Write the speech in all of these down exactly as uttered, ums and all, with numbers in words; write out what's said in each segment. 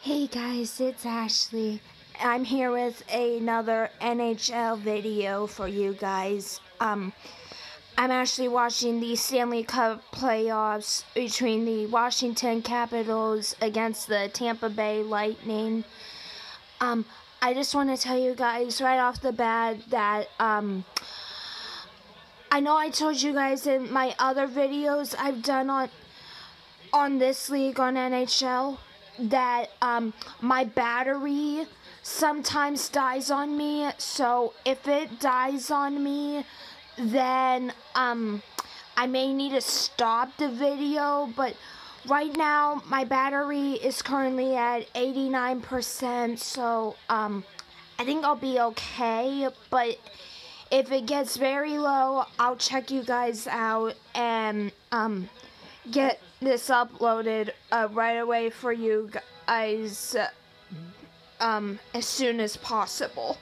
Hey guys, it's Ashley. I'm here with another N H L video for you guys. Um, I'm actually watching the Stanley Cup playoffs between the Washington Capitals against the Tampa Bay Lightning. Um, I just want to tell you guys right off the bat that, um, I know I told you guys in my other videos I've done on, on this league on N H L that um, my battery sometimes dies on me. So if it dies on me, then um, I may need to stop the video. But right now, my battery is currently at eighty-nine percent. So um, I think I'll be okay. But if it gets very low, I'll check you guys out and um, get this uploaded uh, right away for you guys uh, um, as soon as possible.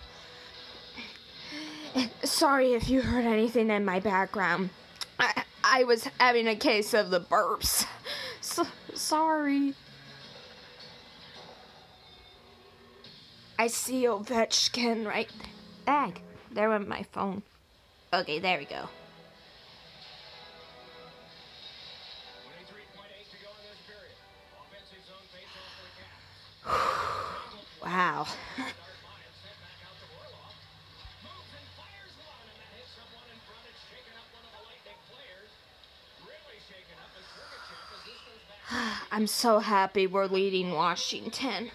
Sorry if you heard anything in my background. I, I was having a case of the burps. So, sorry. I see Ovechkin right there. Ag, there went my phone. Okay, there we go. Wow. I'm so happy we're leading Washington.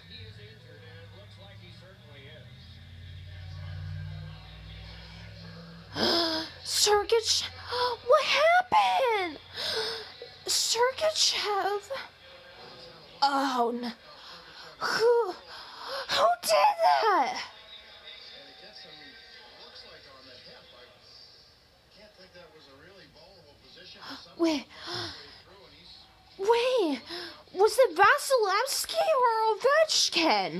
Sergachev, what happened? Sergachev. Oh no. Who, who did that? Wait, wait, was it Vasilevsky or Ovechkin?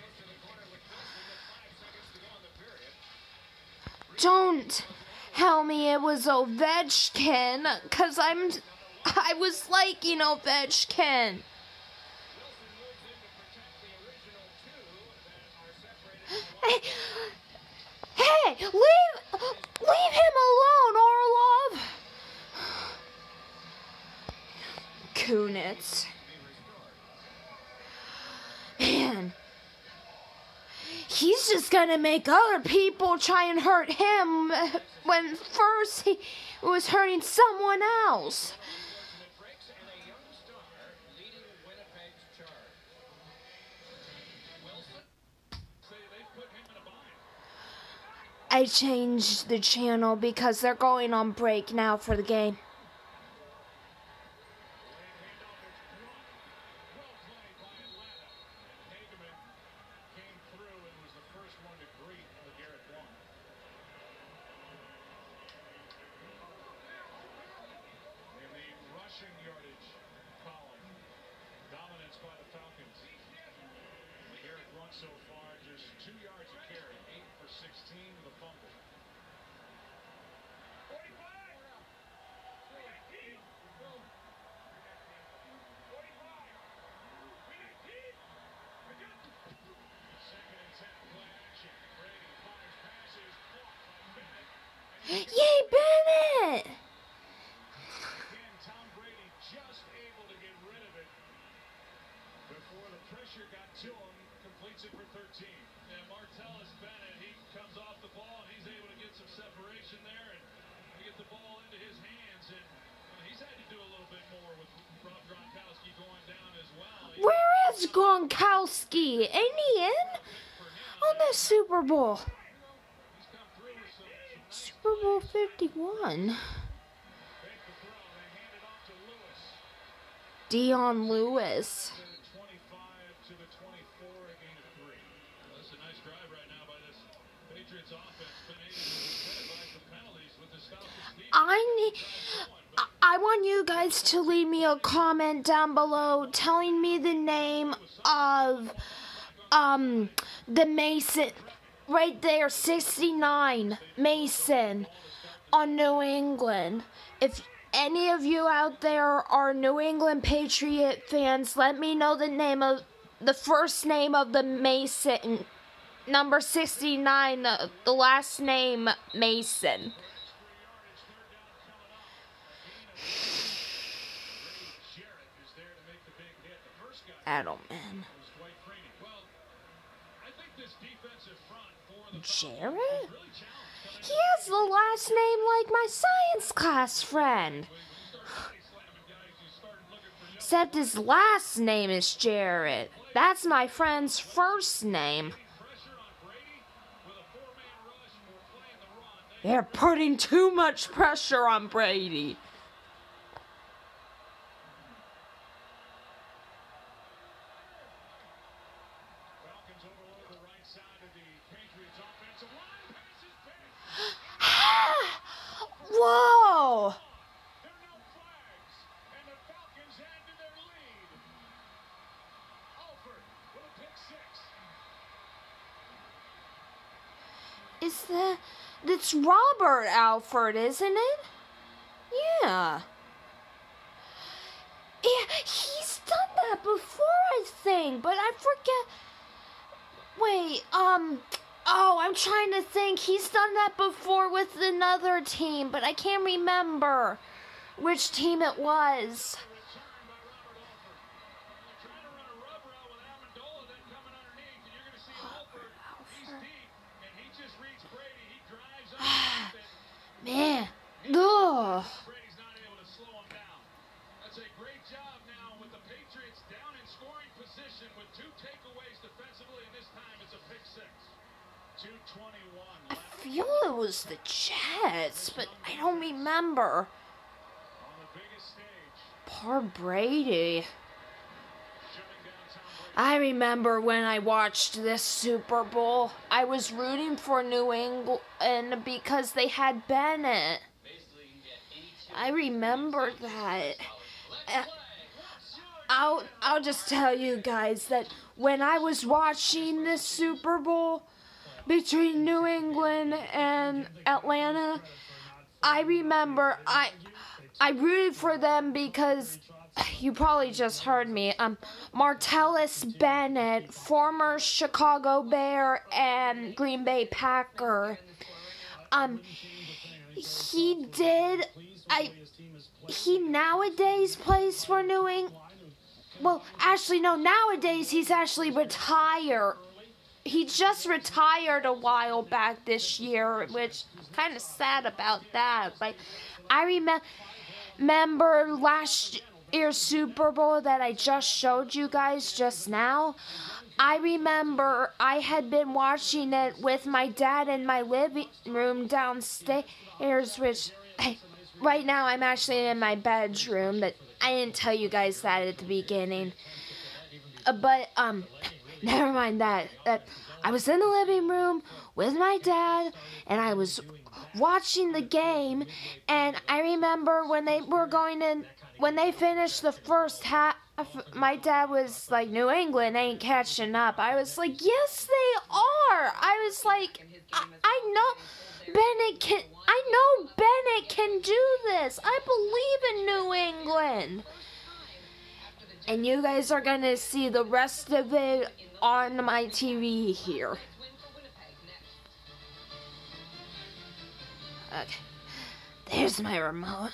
Don't tell me it was Ovechkin, cause I'm, I was liking Ovechkin. Hey, hey, leave, leave him alone, Orlov. Kunitz. Man, he's just gonna make other people try and hurt him when first he was hurting someone else. I changed the channel because they're going on break now for the game. So far, just two yards of carry, eight for sixteen with a fumble. forty-five. nineteen. forty-five. nineteen. Second and ten, play action. Brady fires passes, blocked by Bennett. Yay, Bennett! Again, Tom Brady just able to get rid of it before the pressure got to him. Completes it for thirteen. And Martellus Bennett, he comes off the ball and he's able to get some separation there and get the ball into his hands. And uh, he's had to do a little bit more with Rob Gronkowski going down as well. Where is Gronkowski? Ain't he in on the Super Bowl? Super Bowl fifty-one. Dion Lewis. I need, I want you guys to leave me a comment down below telling me the name of um the Mason right there, sixty-nine Mason on New England. If any of you out there are New England Patriot fans, let me know the name of the first name of the Mason, number sixty-nine, the, the last name Mason. Edelman. Jarrett? He has the last name like my science class friend. Except his last name is Jarrett. That's my friend's first name. They're putting too much pressure on Brady. Whoa! Is that... That's Robert Alford, isn't it? Yeah. Yeah, he's done that before, I think, but I forget... Wait, um... Oh, I'm trying to think. He's done that before with another team, but I can't remember which team it was. Man, ugh. That's a great job now with the Patriots down in scoring position with two takeaways defensively, and this time it's a pick six. two twenty-one. I feel it was the Jets, but I don't remember. On the biggest stage. Poor Brady. I remember when I watched this Super Bowl, I was rooting for New England because they had Bennett. I remember that. I'll, I'll just tell you guys that when I was watching this Super Bowl between New England and Atlanta, I remember I, I rooted for them because... You probably just heard me. Um, Martellus Bennett, former Chicago Bear and Green Bay Packer. Um, he did. I. He nowadays plays for New England. Well, actually, no. Nowadays, he's actually retired. He just retired a while back this year, which I'm kind of sad about that. Like, I remember. Remember last. Year's Super Bowl that I just showed you guys just now, I remember I had been watching it with my dad in my living room downstairs, which I, right now I'm actually in my bedroom, but I didn't tell you guys that at the beginning. Uh, but, um, never mind that. Uh, I was in the living room with my dad, and I was watching the game, and I remember when they were going in, when they finished the first half, my dad was like, New England ain't catching up. I was like, yes, they are. I was like, I, I know Bennett can, I know Bennett can do this. I believe in New England. And you guys are going to see the rest of it on my T V here. Okay. There's my remote.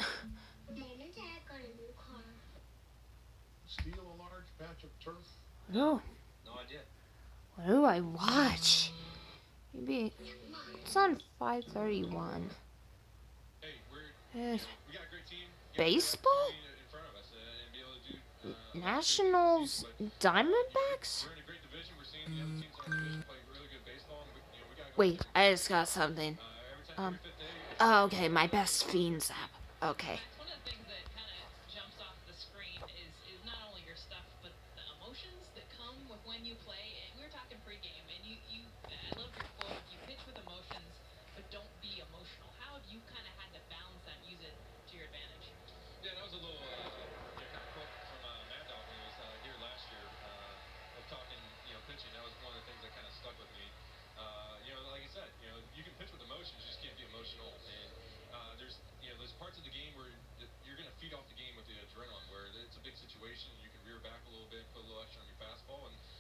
Steal a large patch of turf? No. No idea. What do I watch? Maybe it's on five thirty-one. Hey, we're, Uh, we got a great team. baseball? In front of us, uh, and be able to do, uh, Nationals Diamondbacks? we're in a great division. We're seeing the other teams in the division play really good baseball. And we, you know, we gotta go. Wait, I just got something. Uh, every time, Um. every fifth day, Oh, okay, my best fiends app. Okay. One of the things that kind of jumps off the screen is, is not only your stuff, but the emotions that come with when you play. And we were talking pregame, and you, you I love your quote, you pitch with emotions, but don't be emotional. How have you kind of had to balance that and use it to your advantage? yeah, that was a little, uh, you know, kind of quote from uh, Mad Dog when he was uh, here last year uh, of talking, you know, pitching. That was one of the things that kind of stuck with me. Uh, you know, like I said, you know, you can pitch with emotions, you just can't be emotional. And uh, there's, you know, there's parts of the game where you're going to feed off the game with the adrenaline, where it's a big situation, you can rear back a little bit, put a little extra on your fastball, and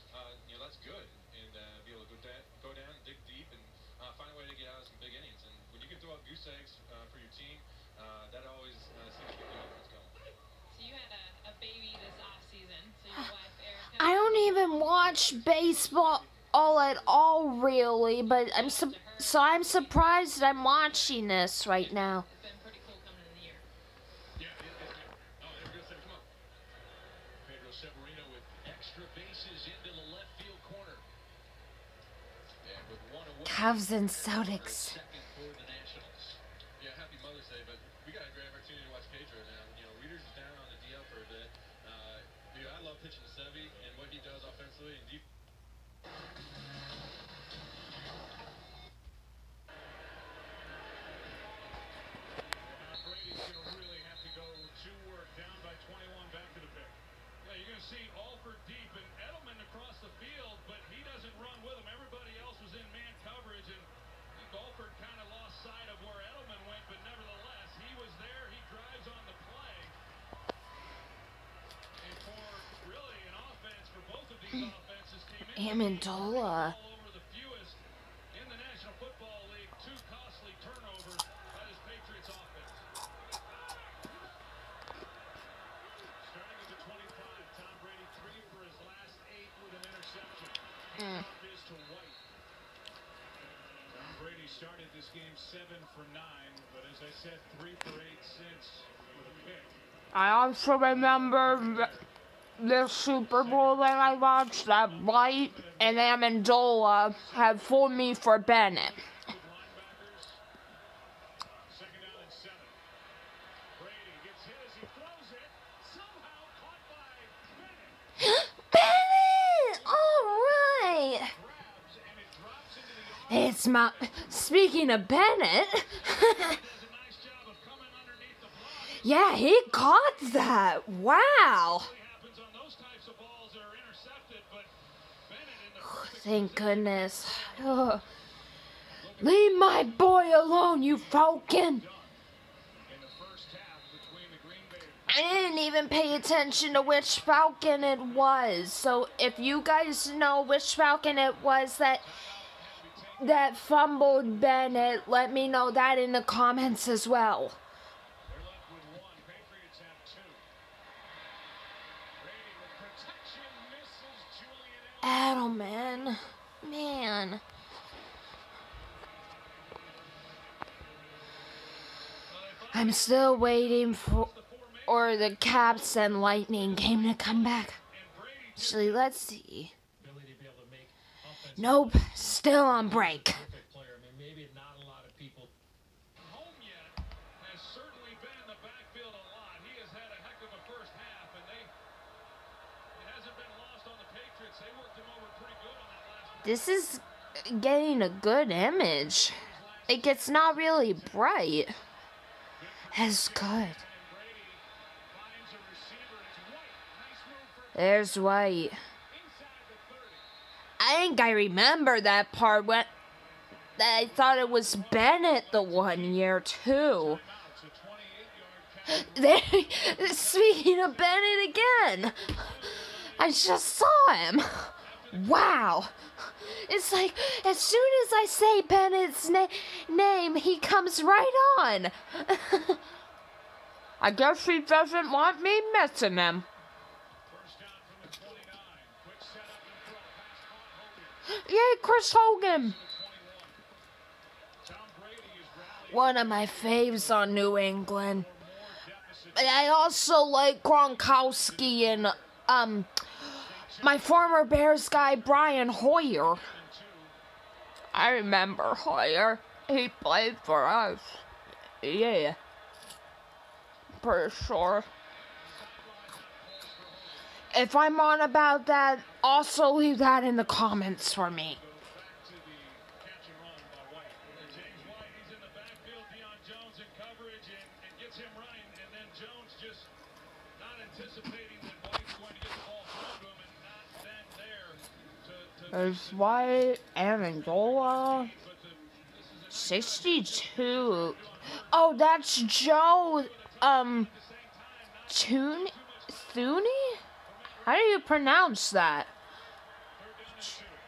good and uh, be able to go, da- go down, dig deep, and uh, find a way to get out of some big innings. And when you can throw up goose eggs uh, for your team, uh, that always uh, seems to get the offense going. So you had a, a baby this off season. So your wife Erica. I don't even watch baseball all at all, really, but I'm su- so I'm surprised I'm watching this right now. It's been pretty cool coming into the year. Yeah, it, it's good. Oh, there we go. Come on. Pedro Severino with extra bases into the left field corner. And with one away, Cubs and Celtics. second for the Nationals. Yeah, happy Mother's Day, but we got a great opportunity to watch Pedro now. You know, Reader's is down on the D L for a bit. Uh, dude, I love pitching to Sevy and what he does offensively and deep. Now Brady's going to really have to go to work, down by twenty-one, back to the pick. Yeah, you're going to see Alford deep and Edelman across the field, but he doesn't run with him. Everybody else was in man coverage, and I think Alford kind of lost sight of where Edelman went, but nevertheless, he was there. He drives on the play. And for really an offense, for both of these offenses, came in Amendola. all over the fewest in the National Football League. Two costly turnovers by this Patriots offense. Starting at the twenty-five, Tom Brady three for his last eight with an interception. Mm. Up is to White. Tom Brady started this game seven for nine, but as I said, three for eight since with a pick. I also remember the Super Bowl that I watched that White and Amendola had fooled me for Bennett. Good linebackers. Second down and seven. Brady gets hit as he throws it. Somehow caught by Bennett. Bennett! Alright! Grabs and it drops into the arm. It's my... Speaking of Bennett... Does a nice job of coming underneath the block. yeah, he caught that. Wow. Usually happens on those types of balls that are intercepted, but Bennett in the perfect Thank goodness. Ugh. Leave my boy alone, you falcon. in the first half between the Green Bay. I didn't even pay attention to which falcon it was. So if you guys know which falcon it was that that fumbled Bennett, let me know that in the comments as well. They're left with one. Patriots have two. Brady with protection misses Julian Edelman. Edelman. Man. I'm still waiting for or the Caps and Lightning game to come back. Actually, let's see. Ability to be able to make offensive Nope, still on break. perfect player. I mean, maybe not a lot of people. Home yet has certainly been in the backfield a lot. He has had a heck of a first half, and they it hasn't been lost on the Patriots. They worked him over pretty good on that last. This is getting a good image. Like, it's not really bright. It's good. And Brady finds a receiver. It's White. Nice move for There's White. inside the thirty. I think I remember that part when that I thought it was Bennett the one year too. Timeout. It's a twenty-eight yard catch. There, speaking of Bennett again, I just saw him. Wow. It's like, as soon as I say Bennett's na- name, he comes right on. I guess he doesn't want me missing him. First down from the twenty-nine. Quick setup and throw. Pass caught. Hogan. Yay, Chris Hogan. twenty-one. Tom Brady is rallying One of my faves on New England. for more deficit. But I also like Gronkowski and, um, my former Bears guy, Brian Hoyer. I remember Hoyer. He played for us. Yeah. Pretty sure. If I'm on about that, also leave that in the comments for me. Back to the catch and run by White. James White, he's in the backfield. Deion Jones in coverage and, and gets him running. And then Jones just not anticipating that White's going to get the ball thrown to him and not then there to, to There's White, Amendola, but the, this is a sixty-two. Oh, that's Joe, um, Thune, Thune? How do you pronounce that? third down and two.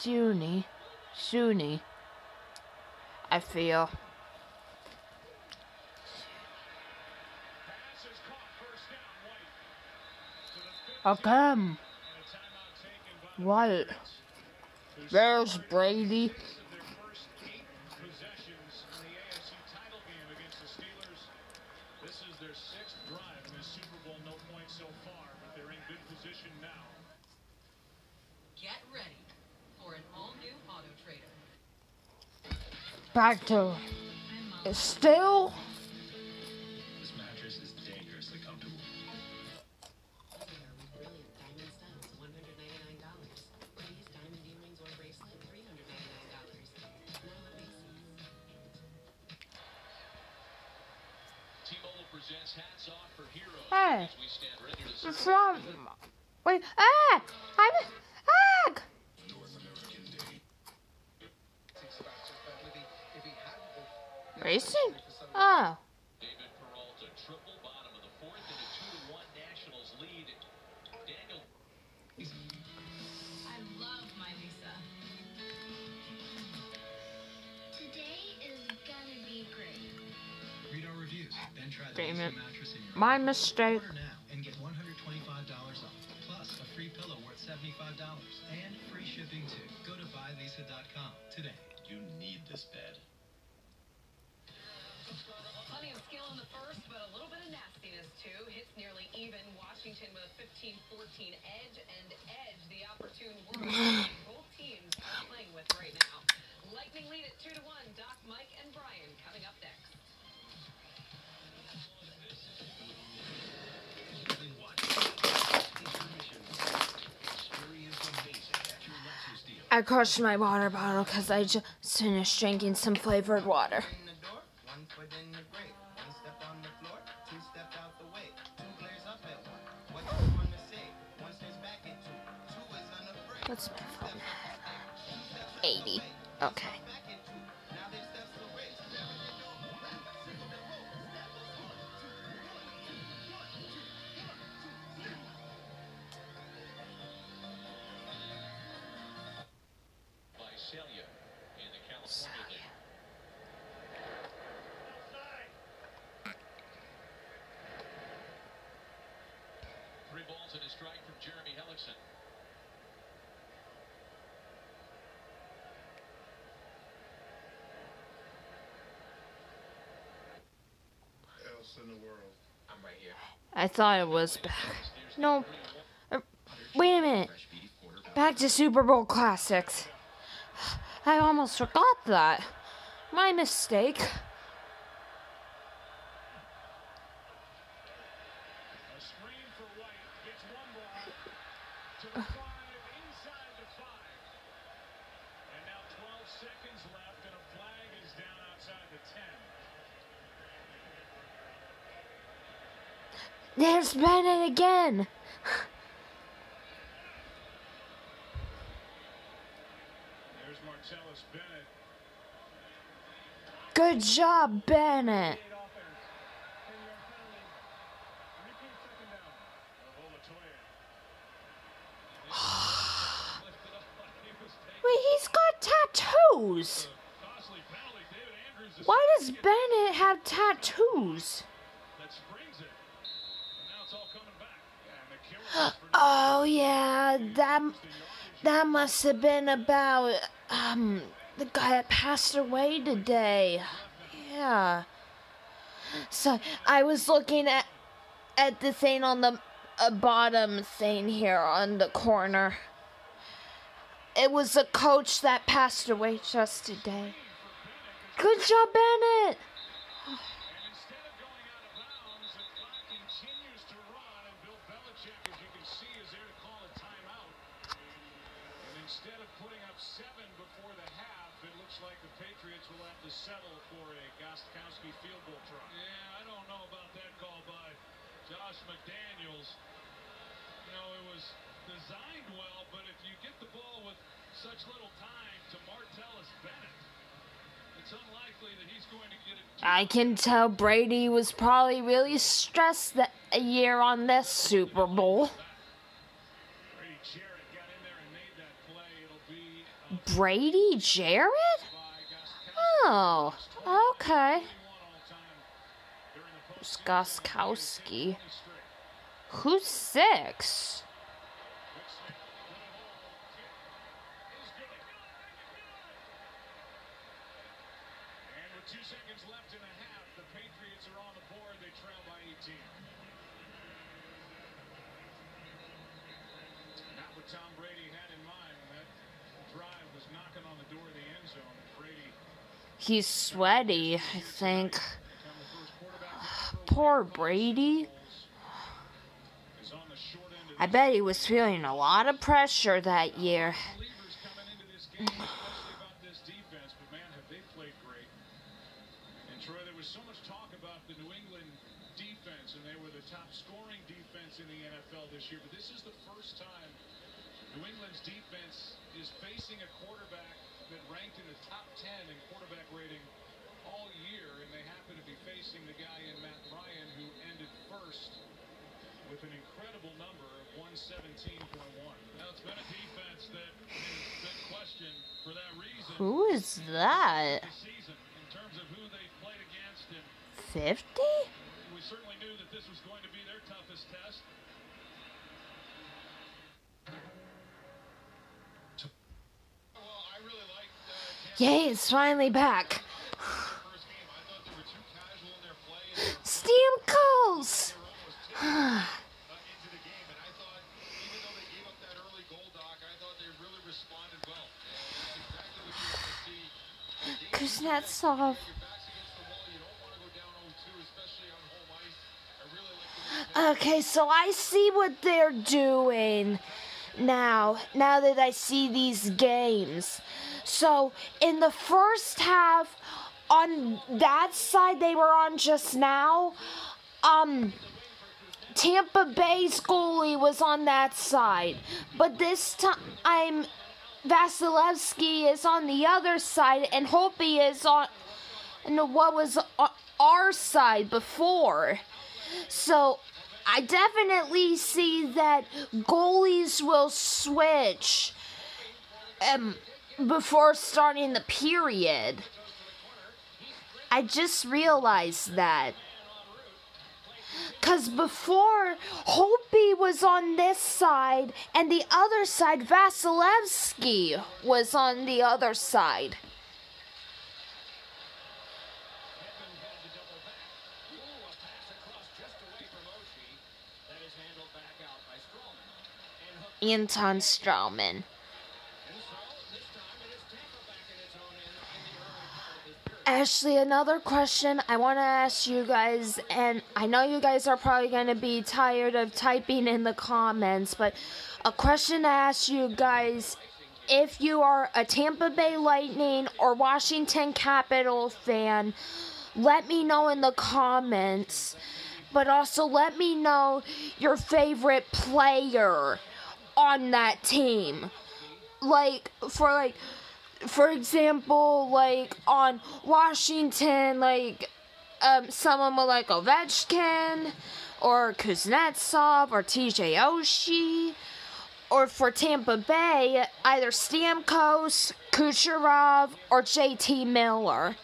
soony, soony. I feel. Pass is caught. First down, White. To the fifteen, Okay. and a timeout taken by the What? Patriots, who There's scored Brady. six of their first eight possessions in the A F C title game against the Steelers. This is their sixth drive in this Super Bowl. No points so far, but they're in good position now. Get ready for an all-new Auto Trader. Back to still. This mattress is dangerously comfortable. With brilliant diamond studs, one hundred ninety-nine dollars. These diamond earrings or bracelet, three hundred ninety-nine dollars. Now it makes sense. T-Mobile presents Hats Off for Heroes. Hey. As we stand ready to From. Wait. Ah! I'm. Ah! Grayson? Oh. David Peralta, triple bottom of the fourth and a two to one Nationals lead. Daniel. I love my Lisa. Today is gonna be great. Read our reviews, then try the Damn Lisa it. mattress in your My home. mistake. Order now and get one hundred twenty-five dollars off, plus a free pillow worth seventy-five dollars and free shipping too. Go to buy lisa dot com today. You need this bed. Plenty of skill in the first, but a little bit of nastiness too. Hits nearly even. Washington with a fifteen fourteen edge, and edge the opportune word both teams are playing with right now. Lightning lead at two to one. Doc, Mike, and Brian coming up next. I crushed my water bottle because I just finished drinking some flavored water. In the door, one foot in the grave. One step on the floor, two stepped out the way. Two glares up at one. What you wanna say? One stares back at two. Two is unafraid. What's my phone? eighty. Okay. Back at two. Now their steps to race. Visalia in the California League. Three balls and a strike from Jeremy Hellickson. Else in the world. I'm right here. I thought it was back. No. Uh, Wait a minute. Back to Super Bowl classics. I almost forgot that. My mistake. A screen for White. Gets one ball to the five, inside the five. And now twelve seconds left, and a flag is down outside the ten. There's Bennett again. There's Martellus Bennett. Good job, Bennett. Eight offense. ten-yard penalty. Repeat second down. Oh, Latoya. Lifted up like he was taking Wait, he's got tattoos. a costly penalty. David Andrews is Why does Bennett have tattoos? that springs it. And now it's all coming back. And the killer is for Oh yeah, that that must have been about um the guy that passed away today. Yeah. So I was looking at at the thing on the uh, bottom thing here on the corner. It was a coach that passed away just today. Good job, Bennett. And instead of going out of bounds, the clock continues to run, and Bill Belichick, as you can see, is there to call a timeout. And instead of putting up seven before the half, it looks like the Patriots will have to settle for a Gostkowski field goal try. Yeah, I don't know about that call by Josh McDaniels. You know, it was designed well, but if you get the ball with such little time to Martellus Bennett, it's unlikely that he's going to get it. I can tell Brady was probably really stressed that a year on this Super Bowl. Brady Jarrett got in there and made that play. It'll be Brady Jarrett? Oh, okay. Gostkowski. Who's six? And with two seconds left in the half, the Patriots are on the board. They trail by eighteen. Not what Tom Brady had in mind when that drive was knocking on the door of the end zone. Brady. He's sweaty, I think. Poor Brady. I bet he was feeling a lot of pressure that year. Troy, there was so much talk about the New England defense, and they were the top scoring defense in the N F L this year. But this is the first time New England's defense is facing a quarterback that ranked in the top ten in quarterback rating all year, and they happen to be facing the guy in Matt Ryan who ended first with an incredible number of one seventeen point one. Now, it's been a defense that has been questioned for that reason. Who is that? fifty? We certainly knew that this was going to be their toughest test. Well, I really liked, uh, Yay, it's finally back. Stamkos! Kuznetsov. Okay, so I see what they're doing now, now that I see these games. So, in the first half, on that side they were on just now, um, Tampa Bay's goalie was on that side. But this time, Vasilevsky is on the other side, and Holtby is on what was our side before. So, I definitely see that goalies will switch um, before starting the period. I just realized that. Because before, Holtby was on this side, and the other side, Vasilevsky was on the other side. Anton Strowman. Ashley, another question I want to ask you guys, and I know you guys are probably going to be tired of typing in the comments, but a question to ask you guys, if you are a Tampa Bay Lightning or Washington Capitals fan, let me know in the comments, but also let me know your favorite player on that team. Like, for like, for example, like on Washington, like um, someone with like Ovechkin or Kuznetsov or T J Oshie, or for Tampa Bay, either Stamkos, Kucherov, or J T Miller.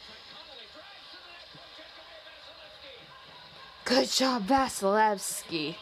Good job, Vasilevsky.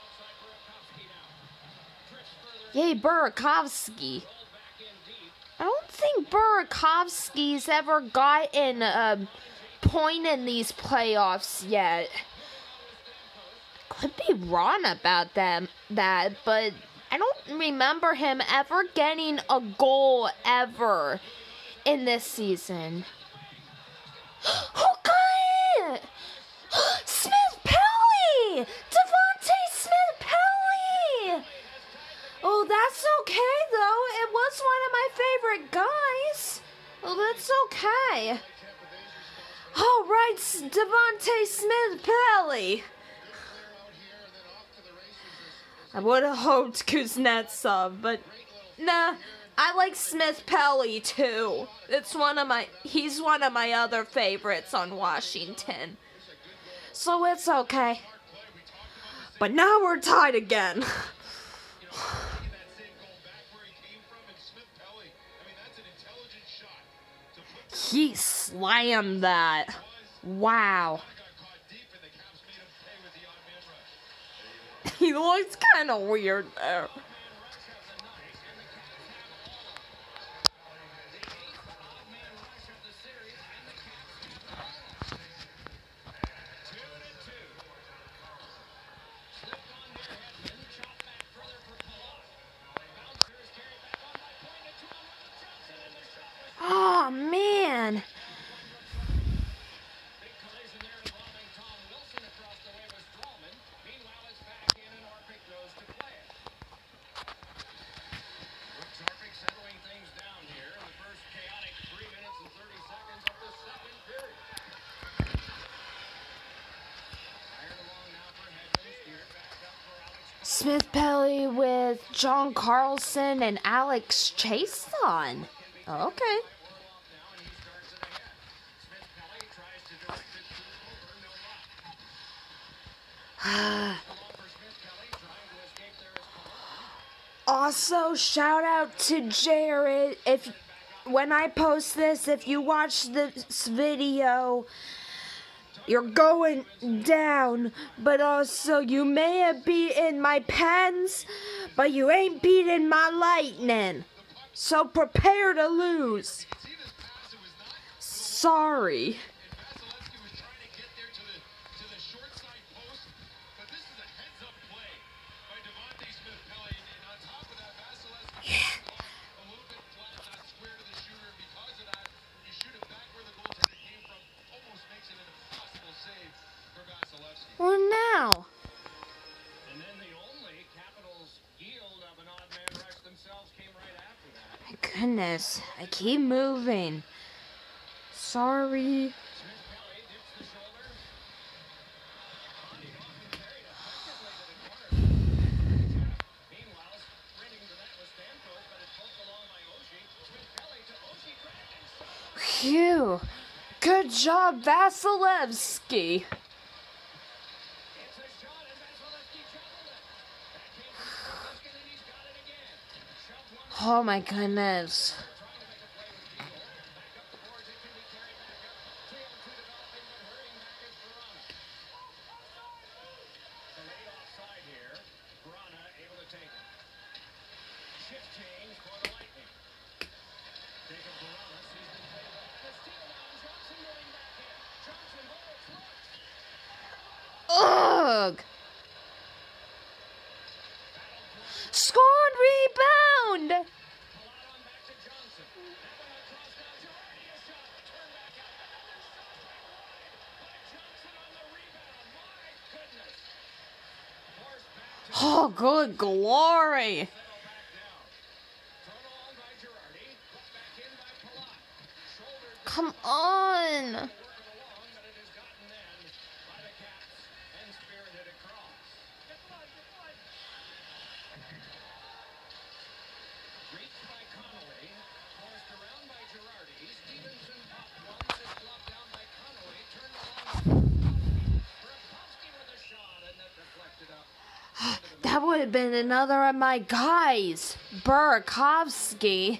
Yay, Burakovsky. I don't think Burakovsky's ever gotten a point in these playoffs yet. Could be wrong about them, that, but I don't remember him ever getting a goal ever in this season. Who got it? Smith Pelly! Devontae Smith Pelly! Oh, that's okay, though. It was one of my favorite guys. Oh, that's okay. All right, Devontae Smith Pelly. I would have hoped Kuznetsov, but nah, I like Smith Pelly too. It's one of my, he's one of my other favorites on Washington. So it's okay. But now we're tied again. he slammed that. Wow. He looks kind of weird there. Oh, man. Smith Pelly with John Carlson and Alex Chason. Okay. Also, shout out to Jared. If when I post this, if you watch this video, you're going down, but also you may have beaten my Pens, but you ain't beaten my Lightning. So prepare to lose. Sorry. Well, now. And then the only Capitals yield of an odd man rush themselves came right after that. My goodness, I keep moving. Sorry. Phew. Good job, Vasilevsky. Oh my goodness. Ugh. Scored rebound. Oh, good glory. Come on. That would have been another of my guys, Burakovsky.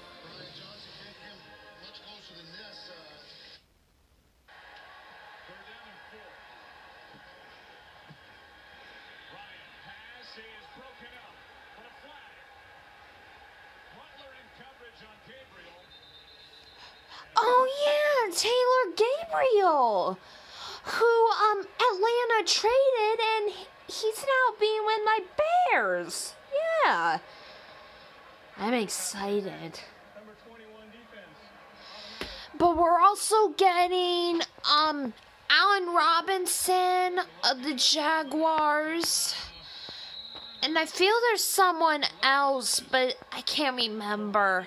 Oh yeah, Taylor Gabriel, who um Atlanta traded, and he's now being with my Bears. Yeah, I'm excited. But we're also getting um Allen Robinson of the Jaguars, and I feel there's someone else, but I can't remember.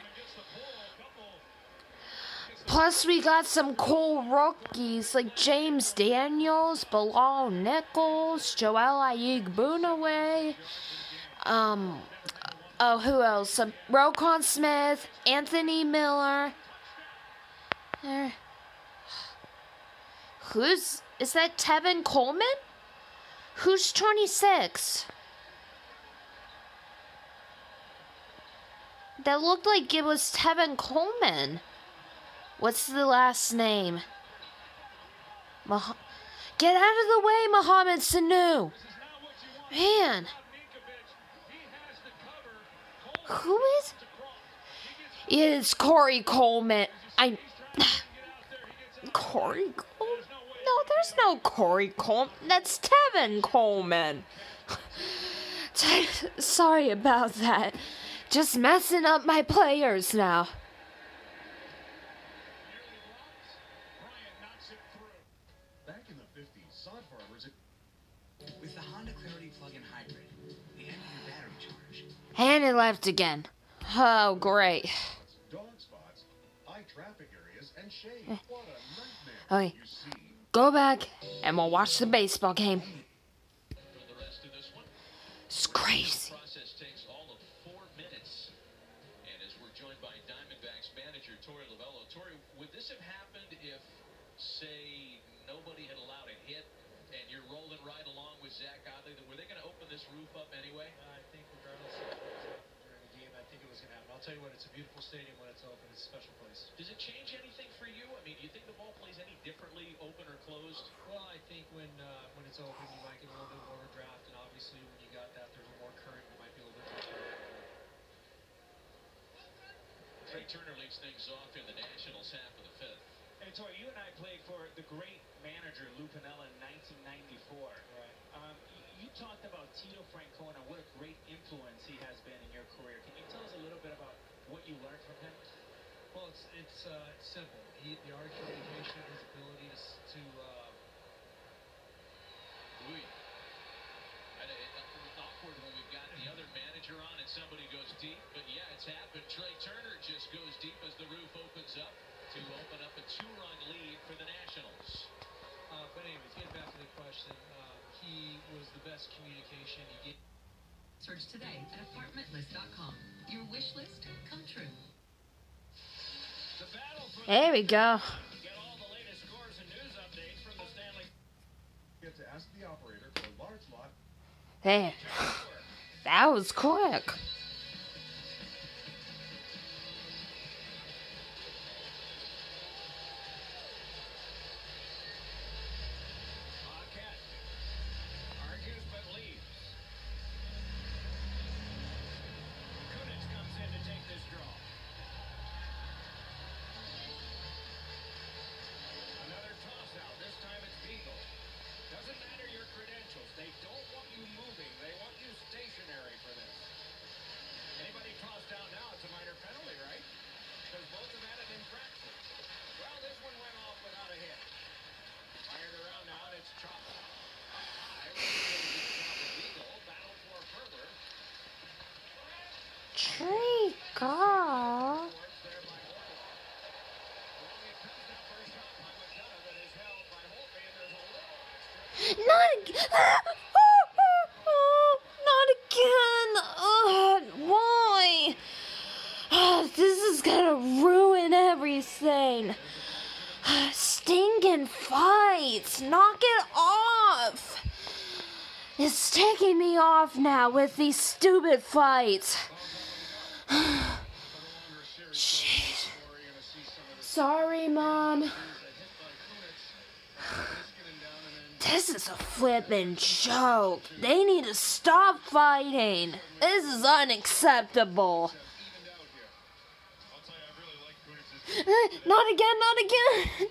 Plus, we got some cool rookies like James Daniels, Bilal Nichols, Joel Ayigbunawe, um, oh, who else? Uh, Roquan Smith, Anthony Miller. There. Who's, is that Tevin Coleman? Who's twenty-six? That looked like it was Tevin Coleman. What's the last name? Mah- Get out of the way, Mohamed Sanu. Man. Who is? It's Corey Coleman. I. Corey Coleman? No, there's no Corey Coleman. That's Tevin Coleman. Sorry about that. Just messing up my players now. Back in the fifties, sod farmers. With the Honda Clarity plug-in hybrid, the end of your battery charge. And it left again. Oh, great. Dog spots, high traffic areas, and shade. What a nightmare. Okay, You see, go back and we'll watch the baseball game. For the rest of this one, It's crazy. the process takes all of four minutes. And as we're joined by Diamondbacks manager Torey Lovullo, Torey, would this have happened if, say, nobody had allowed a hit and you're rolling right along with Zach Godley? Were they going to open this roof up anyway? I think regardless of what was happening during the game, I think it was going to happen. I'll tell you what, it's a beautiful stadium when it's open. It's a special place. Does it change anything for you? I mean, do you think the ball plays any differently, open or closed? Well, I think when uh, when it's open, you might get a little bit more of a draft, and obviously when you got that, there's more current. You might be a little bit more current. Trey Turner leads things off in the Nationals half of the fifth. Hey, Tori, you and I played for the great manager Lou Piniella in nineteen ninety-four. Right. Um, you, you talked about Tito Francona, what a great influence he has been in your career. Can you tell us a little bit about what you learned from him? Well, it's it's uh, it's simple. He, the art of communication, his ability to s- to uh, Louis. And it, it's awkward when we've got the other manager on and somebody goes deep, but yeah, it's happened. Trey Turner just goes deep as the roof opens up to open up a two-run lead for the Nationals. uh, but anyways, getting back to the question, uh, he was the best communication. He gave. Search today at apartment list dot com. Your wish list come true. The battle for There we go. get all the latest scores and news updates from the Stanley. get to ask the operator for a large lot. There. That was quick. Paquette argues but leaves. Kunitz comes in to take this draw. Another toss out. This time it's Beagle. Doesn't matter your credentials. They don't want you moving. They want you stationary for this. Anybody tossed down now, it's a minor penalty, right? Because both have had an infraction. Well, this one went off without a hit. Fired around now, and it's chopped. High, right to the Beagle. Battle for further. Tree God. Towards there by Orloff. Long it comes now for a shot by McDonough that is held by Holtby, and there's a little extra. Not again. Not again. Ugh, why? Ah, this is gonna ruin everything. Stinking fights. Knock it off. It's taking me off now with these stupid fights. Jeez. Sorry, Mom. This is a flippin' joke. They need to stop fighting. This is unacceptable. Not again, not again.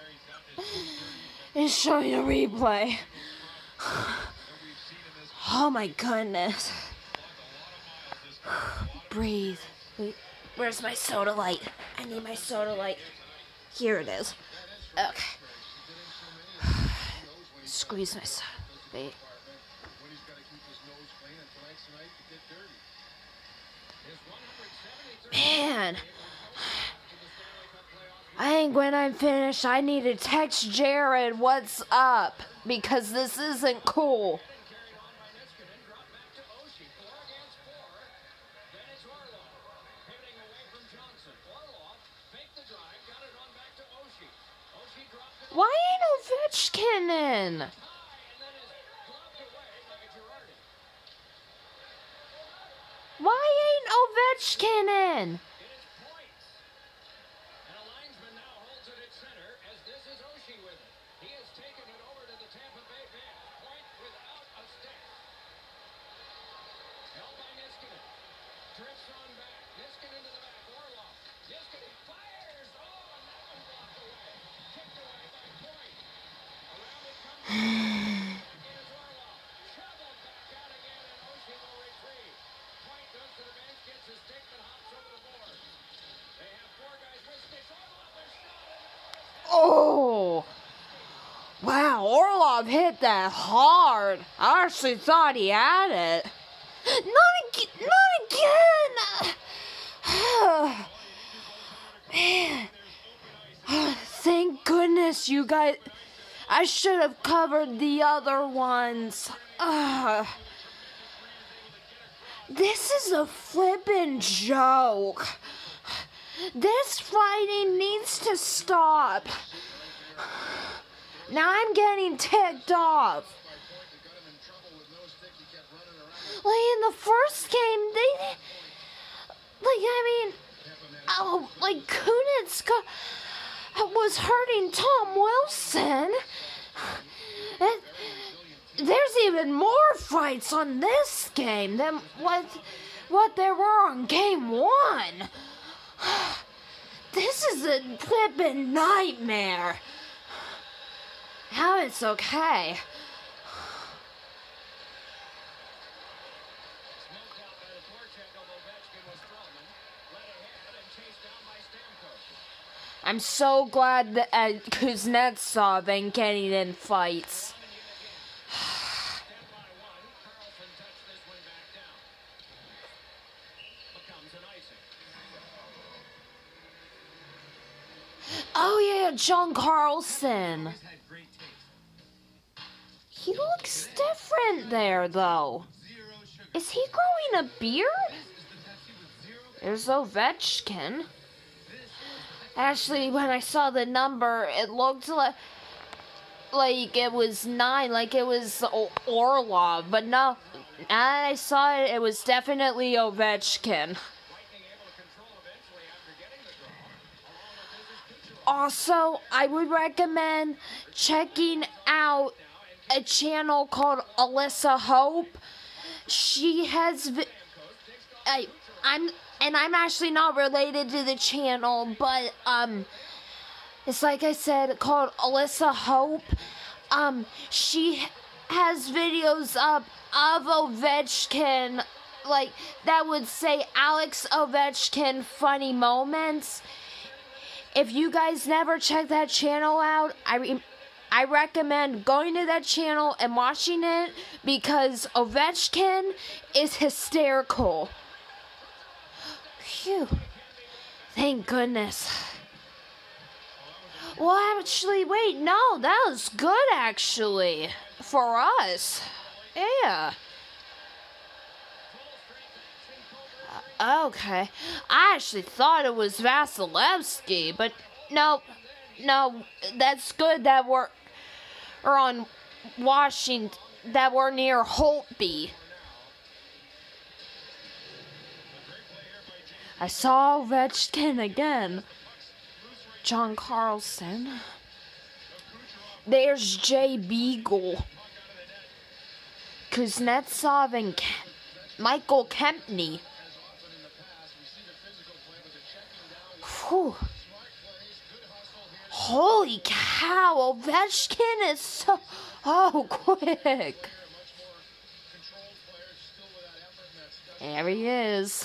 And show me the replay. Oh my goodness. Breathe. Wait, where's my soda light? I need my soda light. Here it is. Okay. Squeeze my soda. Wait. Man. I think when I'm finished, I need to text Jared what's up. Because this isn't cool. Carried on by Niskanen, dropped back to Oshie. Four against four. Then it's Orloff. Pivoting away from Johnson. Orloff faked the drive, got it on back to Oshie. Oshie dropped it Why ain't Ovechkin in? high, and then is dropped away by Girardi. Why ain't Ovechkin in? It is points. And a linesman now Kuznetsov hit that hard. I actually thought he had it. Not again! Not again! Man. Thank goodness you guys... I should have covered the other ones. Uh, this is a flippin' joke. This fighting needs to stop. Now I'm getting ticked off. Like in the first game, they... Like, I mean... Oh, like Kunitska was hurting Tom Wilson. And there's even more fights on this game than what what there were on game one. This is a flippin' nightmare. How it's okay. I'm so glad that uh, Kuznetsov ain't getting in fights. Oh yeah, John Carlson. He looks different there, though. Is he growing a beard? There's Ovechkin. Actually, when I saw the number, it looked like like it was nine, like it was Orlov. But no, I saw it, it was definitely Ovechkin. Also, I would recommend checking out a channel called Alyssa Hope. She has... Vi- I, I'm... And I'm actually not related to the channel, but, um, it's like I said, called Alyssa Hope. Um, she has videos up of Ovechkin, like, that would say Alex Ovechkin funny moments. If you guys never check that channel out, I re- I recommend going to that channel and watching it, because Ovechkin is hysterical. Phew. Thank goodness. Well, actually, wait, no, that was good, actually, for us. Yeah. Uh, okay. I actually thought it was Vasilevsky, but no, no, that's good that we're, we're on Washington, that we're near Holtby. I saw Ovechkin again. John Carlson. There's Jay Beagle. Kuznetsov and Ke- Michael Kempney. Whew. Holy cow, Ovechkin is so... Oh, quick. There he is.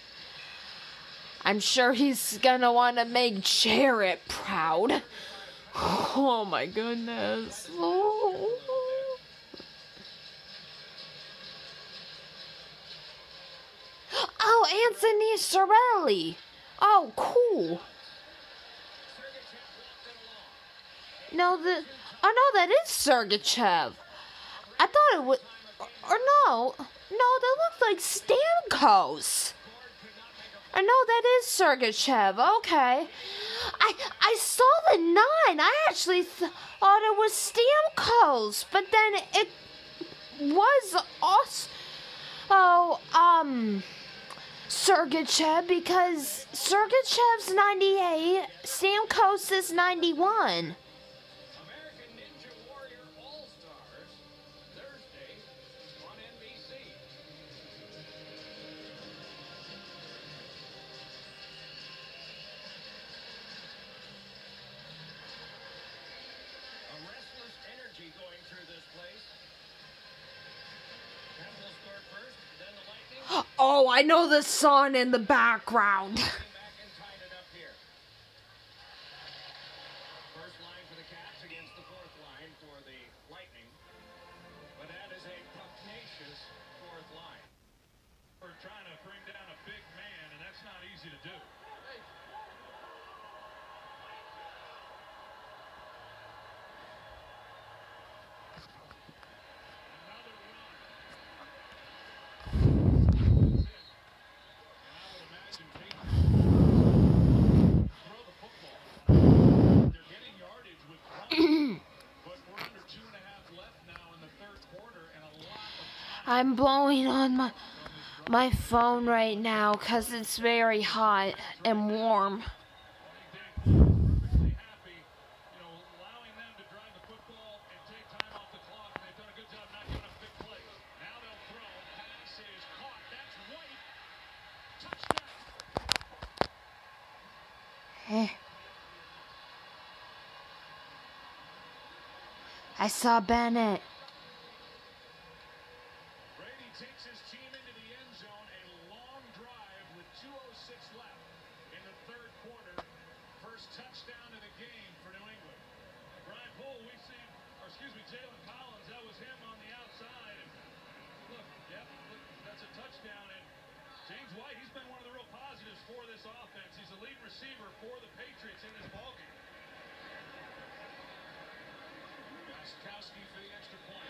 I'm sure he's gonna want to make Jarrett proud. Oh my goodness. Oh. Oh, Anthony Cirelli. Oh, cool. No, the oh no, that is Sergachev. I thought it would, or no, no, that looked like Stamkos. I know that is Sergachev. Okay, I I saw the nine. I actually th- thought it was Stamkos, but then it was also oh um Sergachev, because Sergachev's ninety-eight, Stamkos is ninety-one. Oh, I know the sun in the background. First line for the Caps against the fourth line for the Lightning. you to do. I'm blowing on my my phone right now because it's very hot and warm. Eh. I saw Bennett. Brady takes his team into the end zone, a long drive with two oh six left in the third quarter. First touchdown of the game for New England. Brian Poole, we've seen, or excuse me, Jalen Collins, that was him on the outside. And look, yep, look, that's a touchdown. And James White, he's been one of the real positives for this offense. He's the lead receiver for the Patriots in this ballgame. Gostkowski for the extra point.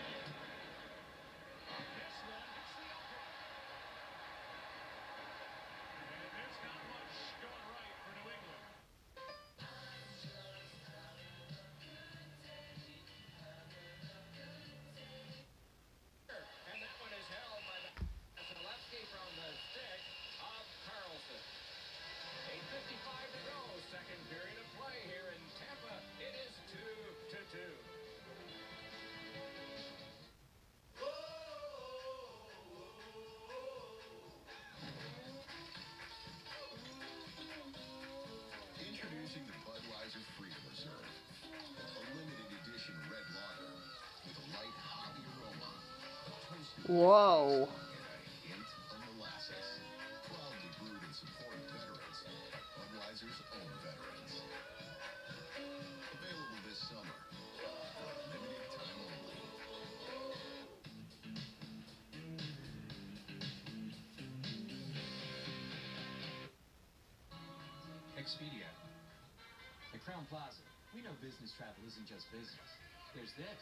This one hits the upright. And there's not much going right for New England. And that one is held by the Zalewski from the stick of Carlson. eight fifty-five to go. Second period of play here in Tampa. It is two to two. Introducing the Budweiser Freedom Reserve, a limited edition red lager with a light hoppy aroma, a toasted Whoa. and a hint of molasses. Proudly brewed in support of veterans, Budweiser's own veterans. Available this summer for a limited time only. Expedia. At Crown Plaza, we know business travel isn't just business. There's this.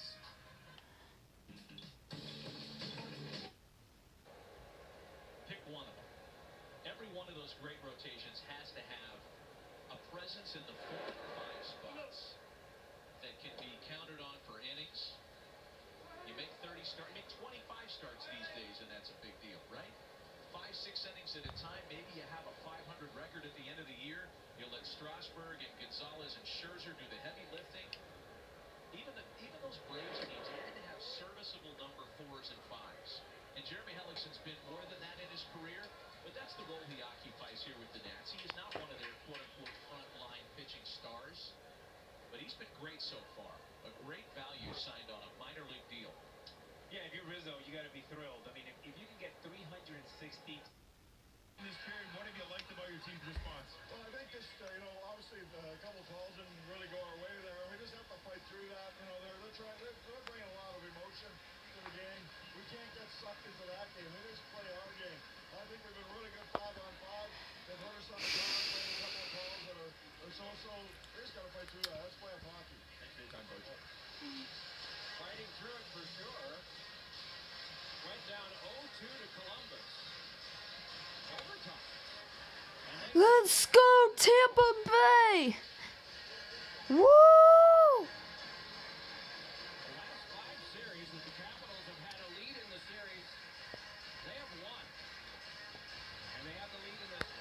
Pick one of them. Every one of those great rotations has to have a presence in the four or five spots that can be counted on for innings. You make thirty starts, you make twenty-five starts these days, and that's a big deal, right? Five, six innings at a time. Maybe you have a five hundred record at the end of the year. You'll let Strasburg and Gonzalez and Scherzer do the heavy lifting. Even the, even those Braves teams had to have serviceable number fours and fives. And Jeremy Hellickson's been more than that in his career, but that's the role he occupies here with the Nats. He is not one of their quote-unquote front-line pitching stars, but he's been great so far. A great value signed on a minor league deal. Yeah, if you're Rizzo, you got to be thrilled. I mean, if, if you can get three hundred sixty In this period, what have you liked about your team's response? Well, I think just, uh, you know, obviously uh, a couple calls didn't really go our way there. We just have to fight through that. You know, they're, they're, trying, they're, they're bringing a lot of emotion to the game. We can't get sucked into that game. We just play our game. I think we've been really good five on five. They've hurt us on the ground, playing a couple of calls that are, are so-so. We just got to fight through that. Let's play hockey. Thanks for your time, Coach. fighting through it for sure. Went down oh two to Columbus. Overtime. Let's go, Tampa Bay! Woo! The last five series that the Capitals have had a lead in the series, they have won. And they have the lead in this.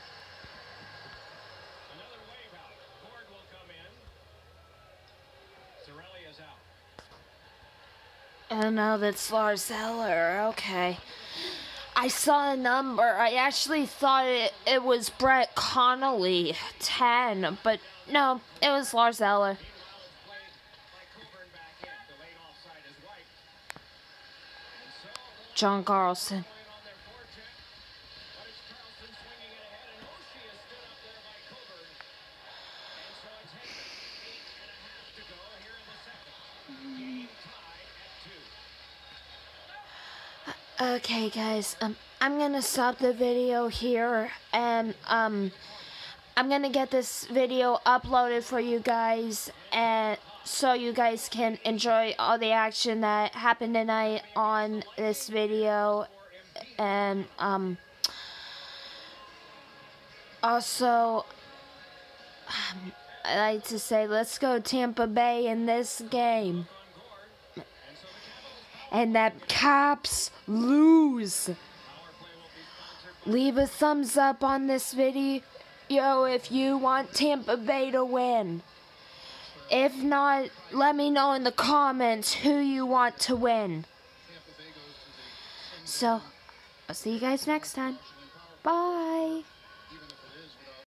Another wave out. Ford will come in. Cirelli is out. Oh no, that's Lars Eller. Okay. I saw a number. I actually thought it, it was Brett Connolly, ten, but no, it was Lars Eller. John Carlson. Okay, guys, um, I'm gonna stop the video here, and um, I'm gonna get this video uploaded for you guys, and so you guys can enjoy all the action that happened tonight on this video, and um, also, um, I like to say, let's go Tampa Bay in this game. And that Caps lose. Leave a thumbs up on this video if you want Tampa Bay to win. If not, let me know in the comments who you want to win. So, I'll see you guys next time. Bye.